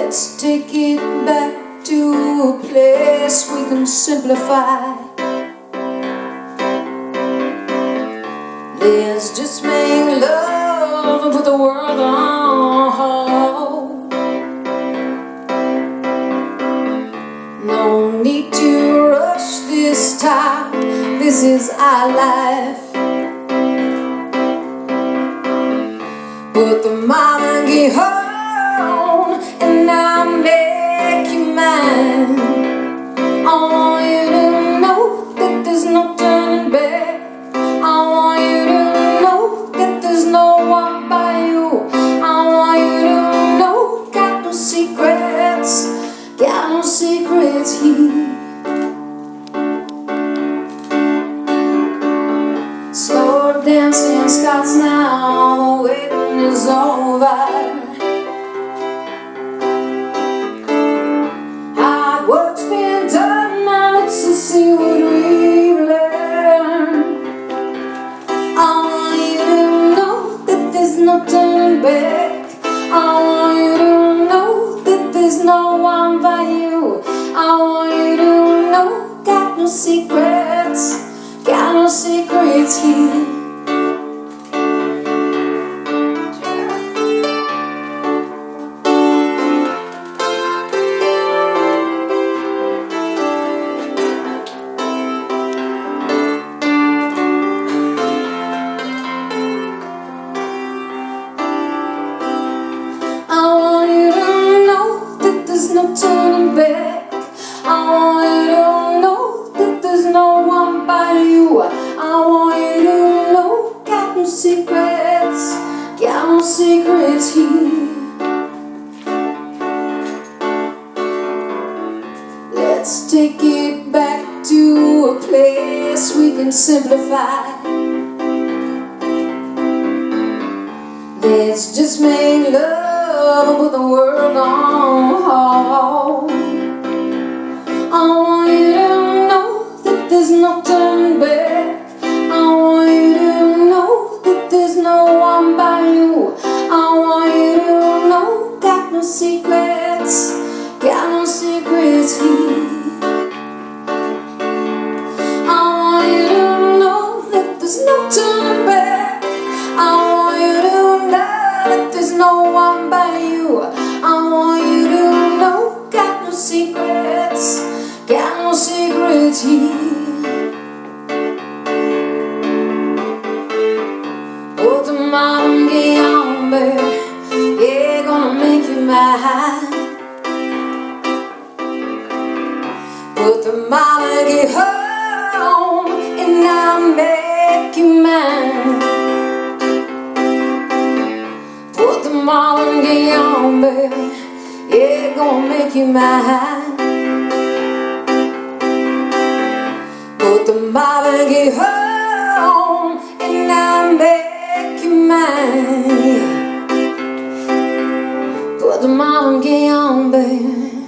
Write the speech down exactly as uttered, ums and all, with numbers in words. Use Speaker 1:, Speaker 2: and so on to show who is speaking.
Speaker 1: Let's take it back to a place we can simplify. Let's just make love and put the world on hold. No need to rush this time, this is our life. Put the monkey home and I'll make you mine. I want you to know that there's no turning back. I want you to know that there's no one by you. I want you to know, got no secrets, got no secrets here. Slow dancing starts now, the waiting is over. Hard work's been done, now let's just see what we've learned. I want you to know that there's no turning back. I want you to know that there's no one by you. I want you to know, got no secrets, got no secrets here. I want you to know that there's no turning back. I want you to know that there's no one by you. I want you to know, got no secrets, got no secrets here. Let's take it back to a place we can simplify. Let's just make love and put the world on hold. I want you to know that there's no turning back. I want you to know that there's no one by you. I want you to know, got no secrets, got no secrets here. I want you to know that there's no turning back. I want you to know that there's no one by you. I want you to know, got no secrets, got no secrets here. Oh, the modern Gaye Delorme, yeah, gonna make you mine. Put the monkey home and I'll make you mine. Put the monkey on, baby, yeah, gonna make you mine. Put the monkey home and I'll make you mine. Put the monkey on, baby.